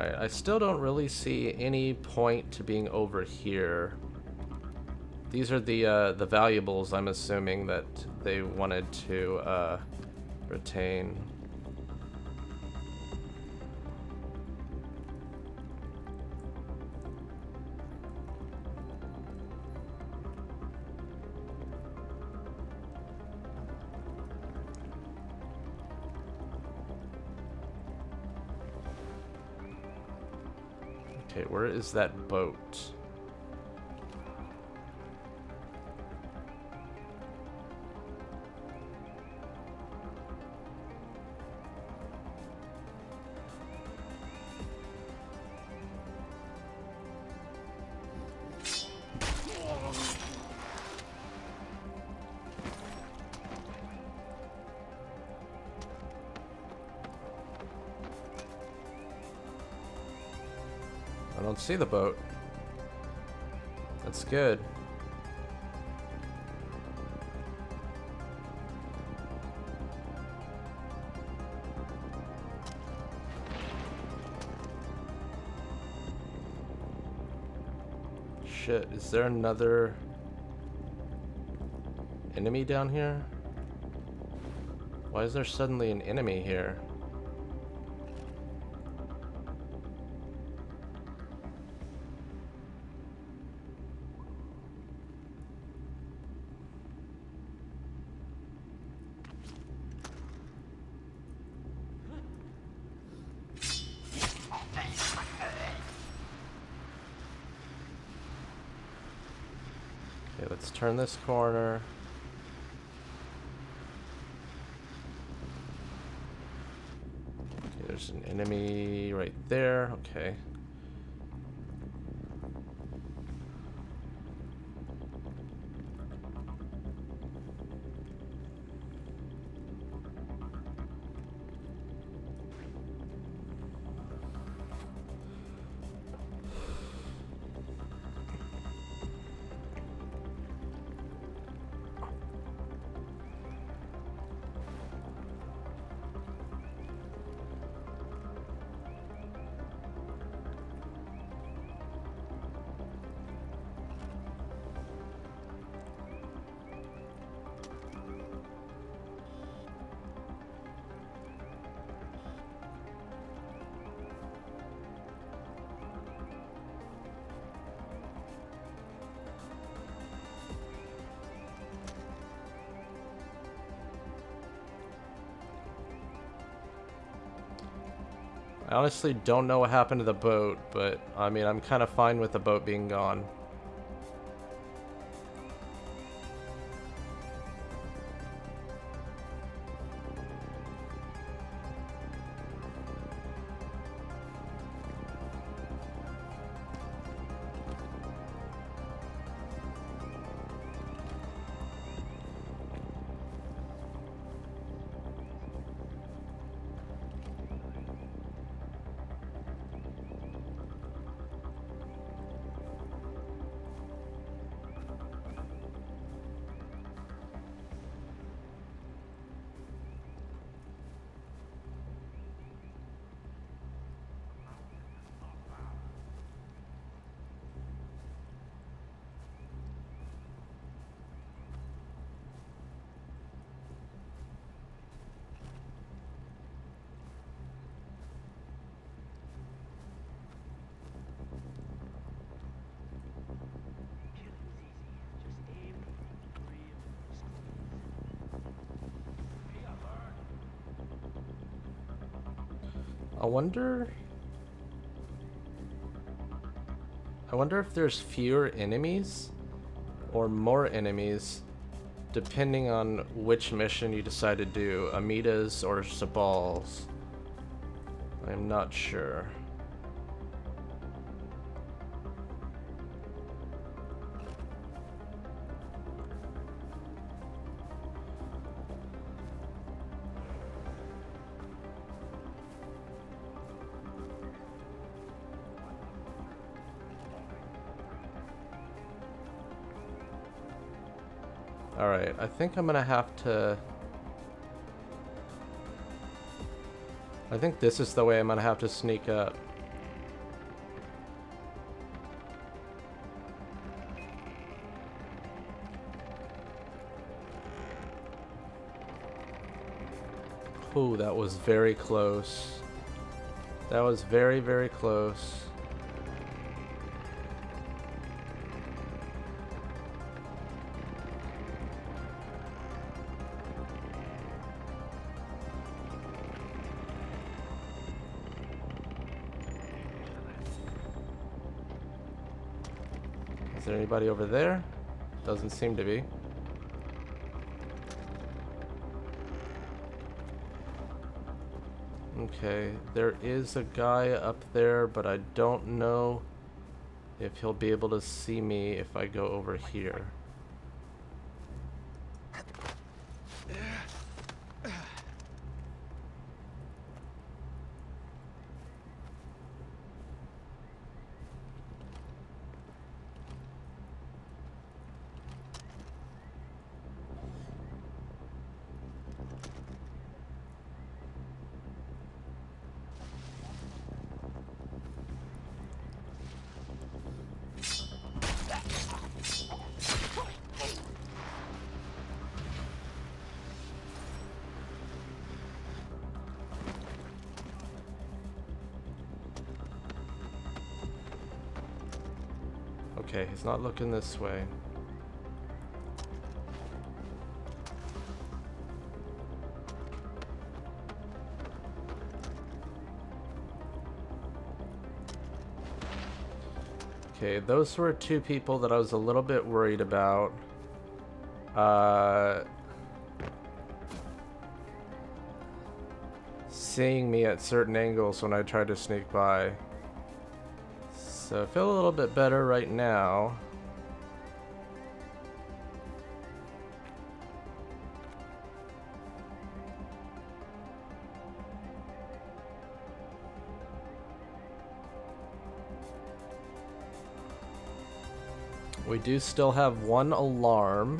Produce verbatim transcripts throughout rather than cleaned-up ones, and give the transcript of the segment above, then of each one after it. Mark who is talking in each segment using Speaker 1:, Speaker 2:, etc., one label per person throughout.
Speaker 1: Alright, I still don't really see any point to being over here. These are the uh, the valuables I'm assuming that they wanted to uh, retain. Okay, where is that boat? I don't see the boat. That's good. Shit, is there another enemy down here? Why is there suddenly an enemy here? Okay, let's turn this corner. Okay, there's an enemy right there. Okay. I honestly don't know what happened to the boat, but I mean, I'm kind of fine with the boat being gone. I wonder... I wonder if there's fewer enemies or more enemies depending on which mission you decide to do, Amida's or Sabal's. I'm not sure. Alright, I think I'm gonna have to... I think this is the way I'm gonna have to sneak up. Ooh, that was very close. That was very, very close. Is there anybody over there? Doesn't seem to be. Okay, there is a guy up there, but I don't know if he'll be able to see me if I go over here. Okay, he's not looking this way. Okay, those were two people that I was a little bit worried about. Uh, seeing me at certain angles when I tried to sneak by. So I feel a little bit better right now. We do still have one alarm.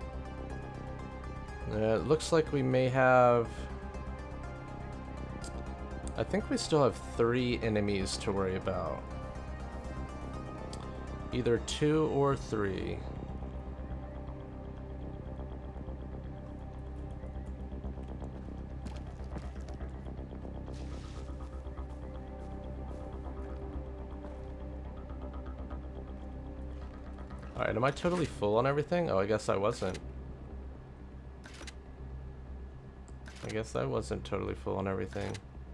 Speaker 1: Uh, it looks like we may have... I think we still have three enemies to worry about. Either two or three. Alright, am I totally full on everything? Oh, I guess I wasn't. I guess I wasn't totally full on everything.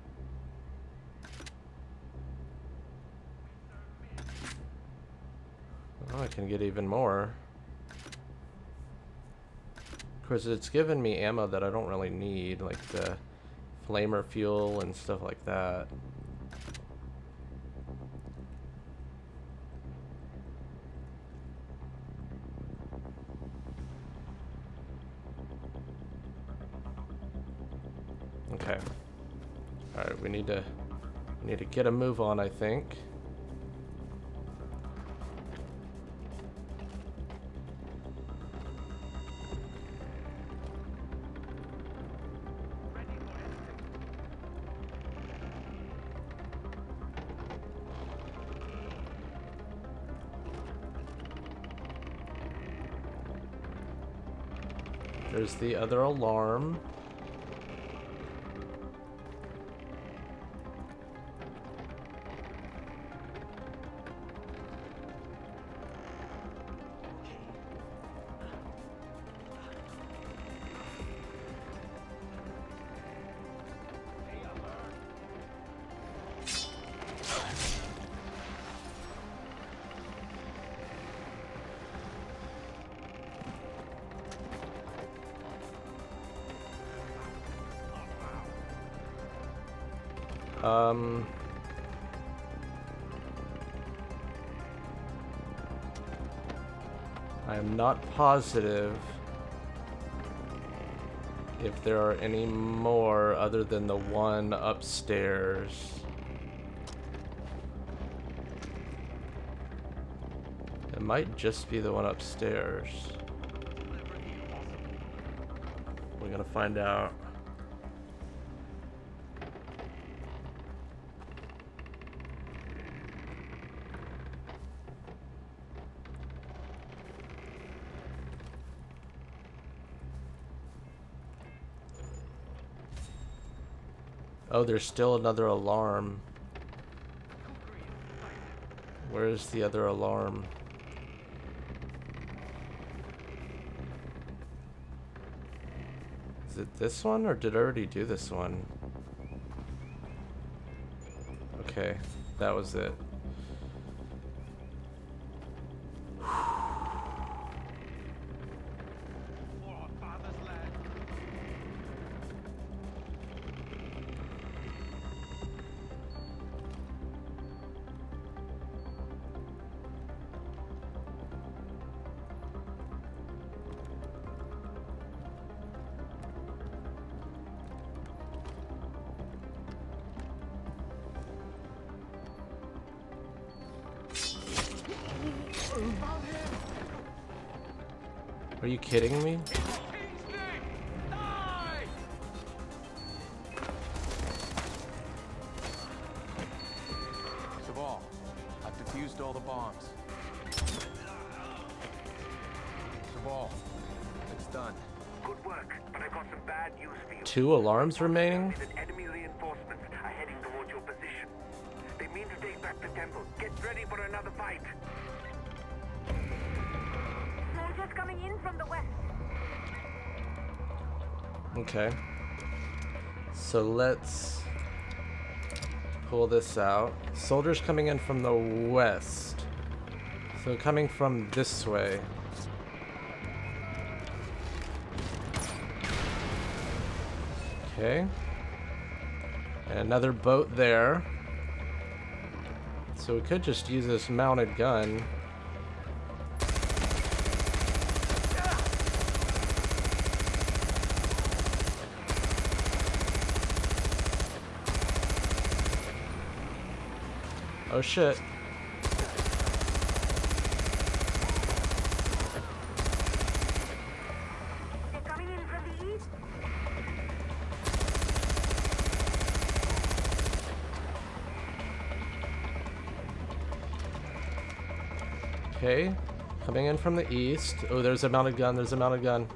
Speaker 1: Oh, I can get even more. Of course, it's given me ammo that I don't really need, like the flamer fuel and stuff like that. Okay. Alright, we need to we need to get a move on, I think. There's the other alarm. Um, I am not positive if there are any more other than the one upstairs. It might just be the one upstairs. We're gonna find out. Oh, there's still another alarm. Where's the other alarm? Is it this one, or did I already do this one? Okay, that was it. Are you kidding me?
Speaker 2: Sabal, I've defused all the bombs. Sabal, it's done.
Speaker 3: Good work, but I've got some bad news for you.
Speaker 1: Two alarms remaining?
Speaker 3: That enemy reinforcements are heading towards your position. They mean to take back the temple. Get ready for another fight.
Speaker 4: Soldiers coming in from the west.
Speaker 1: Okay. So let's pull this out. Soldiers coming in from the west. So coming from this way. Okay. And another boat there. So we could just use this mounted gun. Oh shit.
Speaker 4: They're coming in from the east.
Speaker 1: Okay. Coming in from the east. Oh, there's a mounted gun. There's a mounted gun.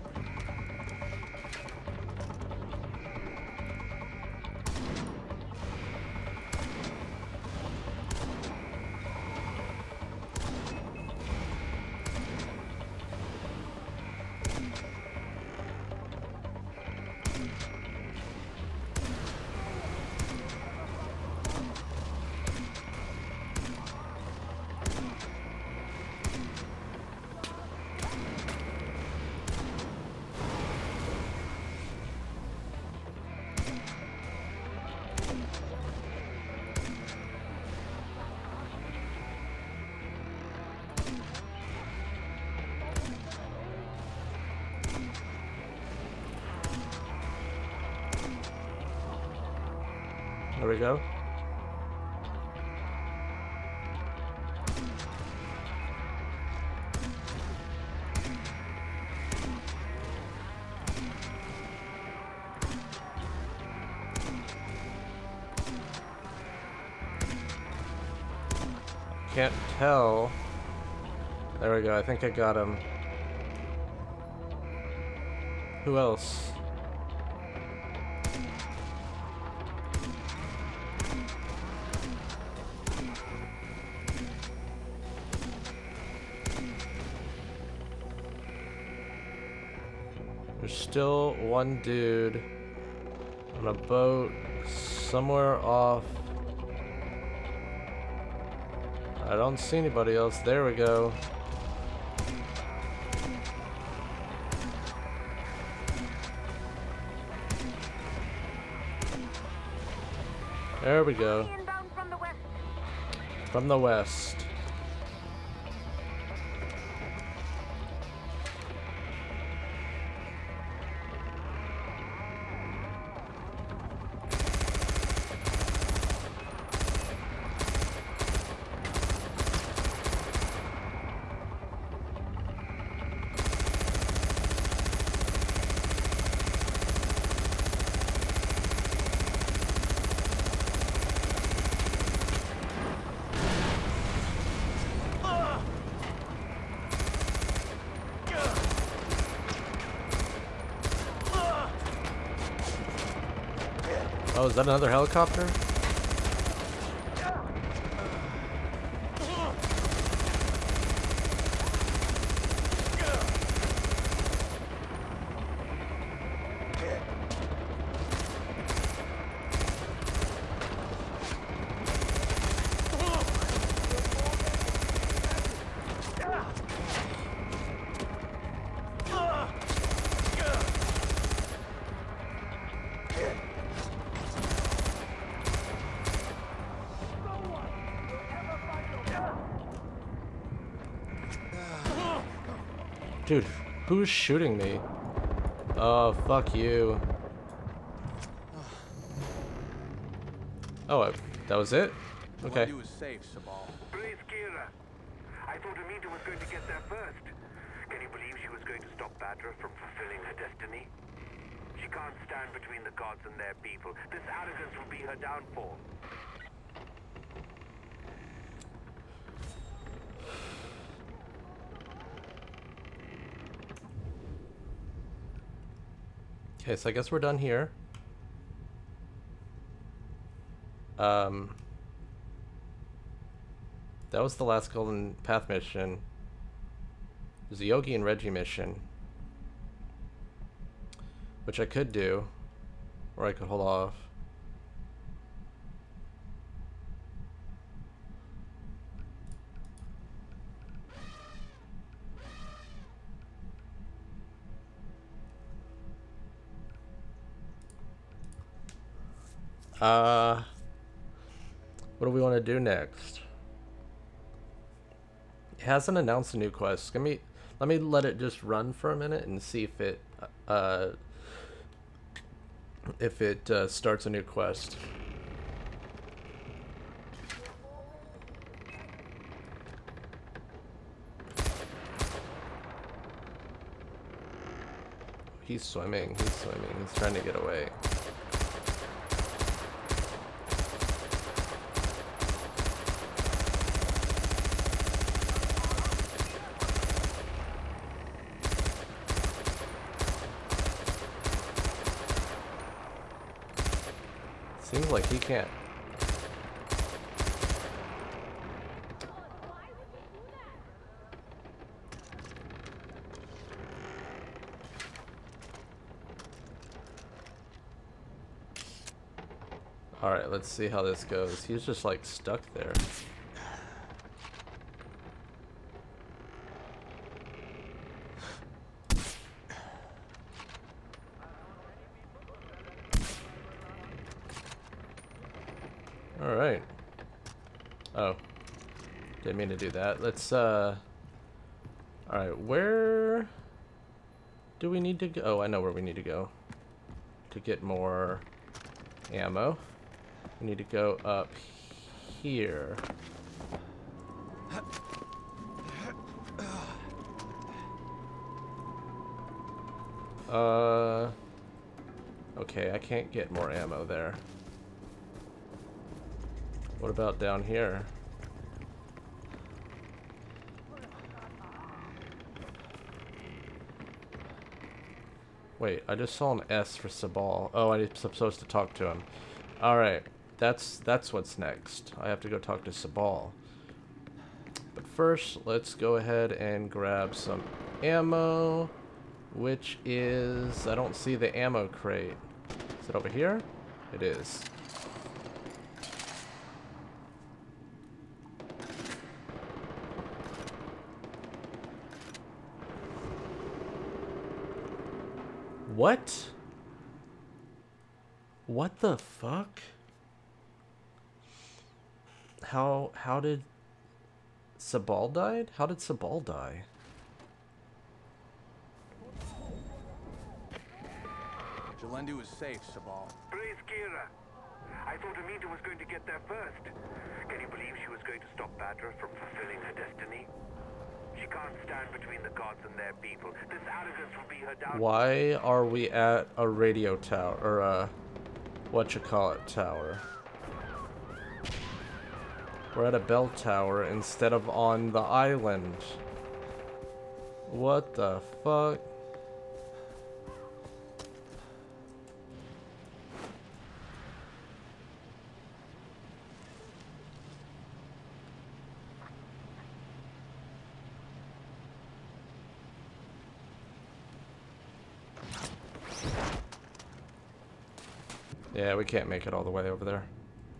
Speaker 1: There we go. Can't tell. There we go. I think I got him. Who else? There's still one dude on a boat somewhere off. I don't see anybody else. There we go. There we go.
Speaker 4: Inbound from the west.
Speaker 1: From the west. Oh, is that another helicopter? Dude, who's shooting me? Oh, fuck you. Oh, uh, that was it? Okay.
Speaker 2: He was safe, Sabal.
Speaker 3: Praise Kyrat. I thought Amita was going to get there first. Can you believe she was going to stop Badra from fulfilling her destiny? She can't stand between the gods and their people. This arrogance will be her downfall.
Speaker 1: Okay, so I guess we're done here. Um, that was the last Golden Path mission. There's a Yogi and Reggie mission, which I could do, or I could hold off. Uh, what do we want to do next? It hasn't announced a new quest. Let me let me let it just run for a minute and see if it uh if it uh, starts a new quest. He's swimming. He's swimming. He's trying to get away. Seems like he can't. Alright, let's see how this goes. He's just like stuck there. Alright. Oh. Didn't mean to do that. Let's, uh... Alright, where... do we need to go? Oh, I know where we need to go. To get more ammo. We need to go up here. Uh... Okay, I can't get more ammo there. What about down here? Wait, I just saw an S for Sabal. Oh, I'm supposed to talk to him. Alright, that's that's what's next. I have to go talk to Sabal. But first, let's go ahead and grab some ammo, which is... I don't see the ammo crate. Is it over here? It is. What? What the fuck? How how did Sabal died? How did Sabal die?
Speaker 2: Jalendu is safe, Sabal.
Speaker 3: Praise Kyrat. I thought Amita was going to get there first. Can you believe she was going to stop Badra from fulfilling her destiny? She can't stand between the gods and their people. This arrogance will be her downfall.
Speaker 1: Why are we at a radio tower, or a whatchamacallit tower? We're at a bell tower instead of on the island. What the fuck? Yeah, we can't make it all the way over there.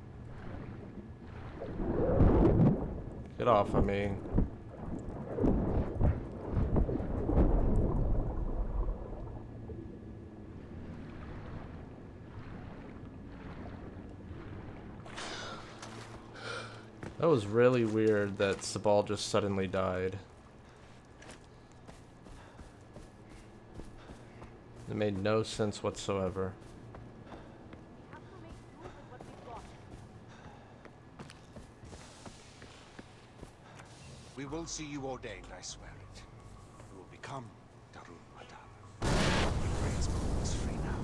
Speaker 1: Get off of me. That was really weird that Sabal just suddenly died. It made no sense whatsoever.
Speaker 5: We will see you ordained, I swear it. You will become Darun Madara. Ray's Moon is free now.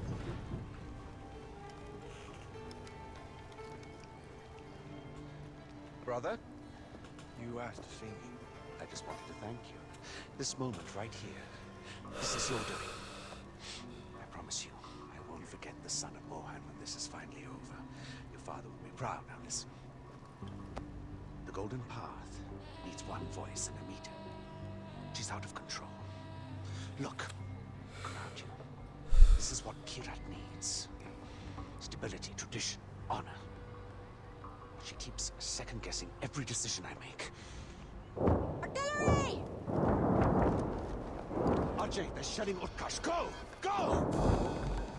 Speaker 5: Brother?
Speaker 2: You asked to see me.
Speaker 5: I just wanted to thank you. This moment right here. This is your doing. I promise you, I won't forget the son of Mohan when this is finally over. Your father will be proud. Now listen. The Golden Path needs one voice and a meter. She's out of control. Look. Look around you. This is what Kyrat needs. Stability, tradition, honor. She keeps second-guessing every decision I make.
Speaker 4: Artillery!
Speaker 5: Ajay, they're shelling Utkarsh. Go! Go!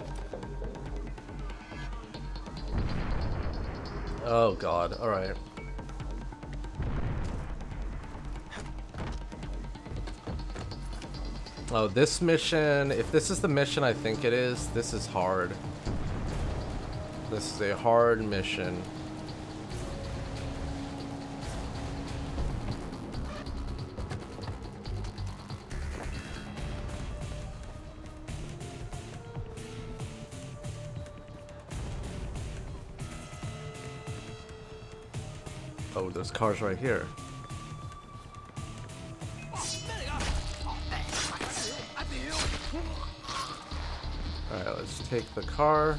Speaker 1: Oh god, alright. Oh, this mission, if this is the mission I think it is, this is hard. This is a hard mission. Oh, there's cars right here. Alright, let's take the car.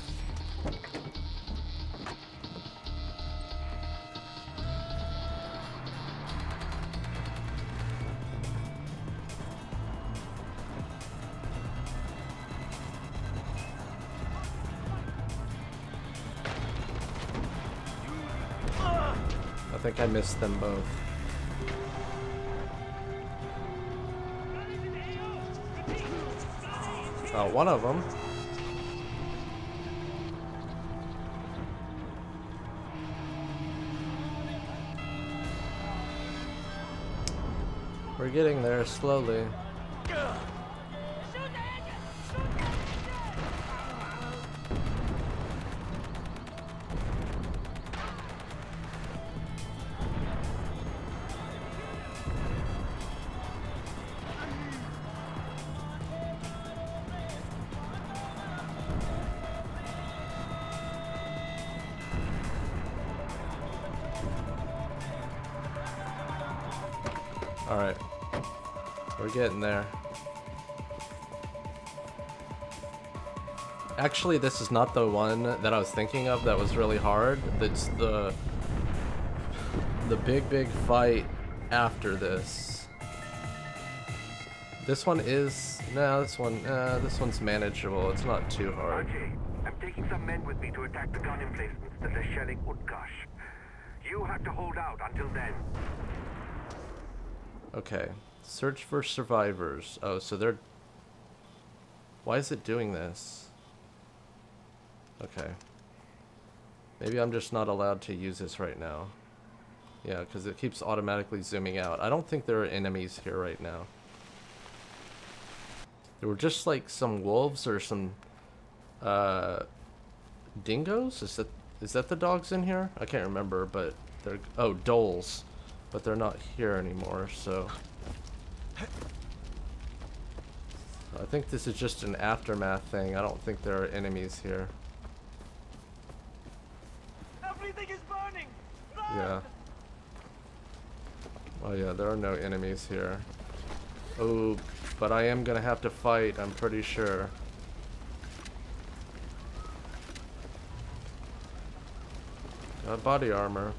Speaker 1: I think I missed them both. Oh, one of them. We're getting there slowly. Alright. We're getting there. Actually, this is not the one that I was thinking of that was really hard. It's the the big, big fight after this. This one is... No, this one... Uh, this one's manageable. It's not too hard.
Speaker 3: Ajay, I'm taking some men with me to attack the gun emplacements that are shelling Utkarsh. You have to hold out until then.
Speaker 1: Okay. Search for survivors. Oh, so they're... Why is it doing this? Okay. Maybe I'm just not allowed to use this right now. Yeah, because it keeps automatically zooming out. I don't think there are enemies here right now. There were just like some wolves or some uh, dingoes? Is that is that the dogs in here? I can't remember, but they're... Oh, doles. But they're not here anymore, so... I think this is just an aftermath thing. I don't think there are enemies here.
Speaker 6: Everything is burning!
Speaker 1: Yeah. Oh yeah, there are no enemies here. Oh, but I am gonna have to fight, I'm pretty sure. Got body armor.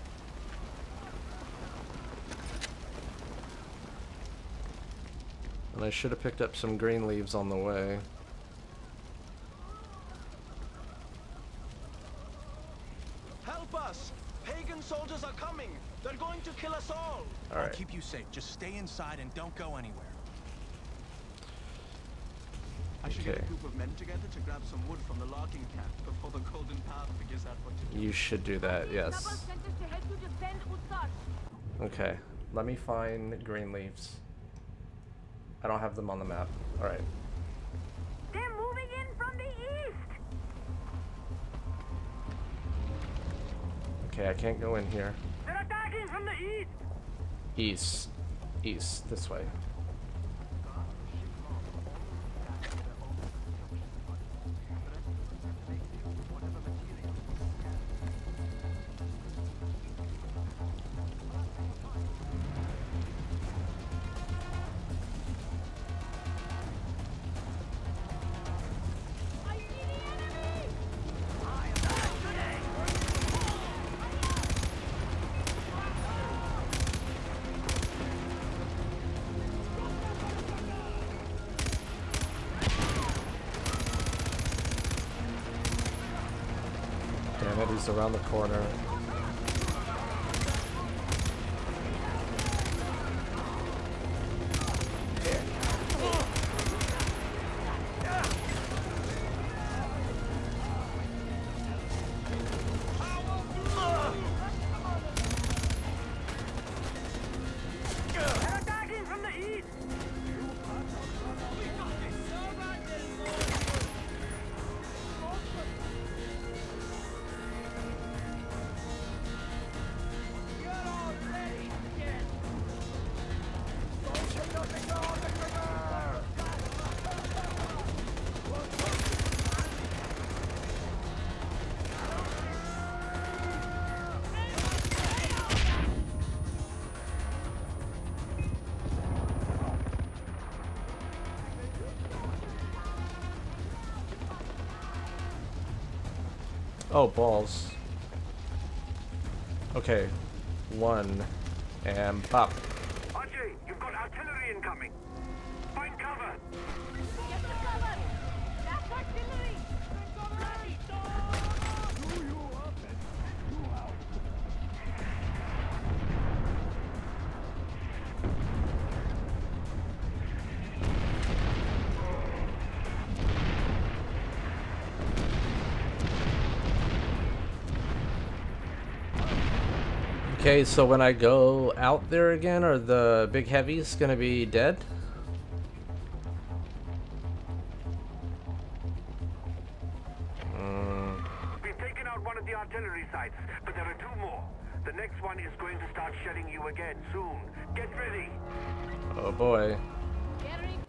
Speaker 1: And I should have picked up some green leaves on the way.
Speaker 6: side and don't go anywhere. I should
Speaker 1: Okay.
Speaker 6: get a group of men together to grab some wood from the logging camp before the Golden Path figures out what to do.
Speaker 1: You should do that, yes.
Speaker 4: Double sent us to help you defend Utsar.
Speaker 1: Okay, let me find green leaves. I don't have them on the map. Alright.
Speaker 4: They're moving in from the east.
Speaker 1: Okay, I can't go in here.
Speaker 4: They're attacking from the east.
Speaker 1: East. East, this way. Damn it, he's around the corner.
Speaker 4: They're attacking from the east.
Speaker 1: Oh, balls. Okay. One. And pop.
Speaker 3: Ajay, you've got artillery incoming. Find cover.
Speaker 4: Get the cover. That's artillery.
Speaker 1: Okay, so when I go out there again, are the big heavies gonna be dead? Mm,
Speaker 3: We've taken out one of the artillery sites, but there are two more. The next one is going to start shelling you again soon. Get ready.
Speaker 1: oh boy.
Speaker 4: Getting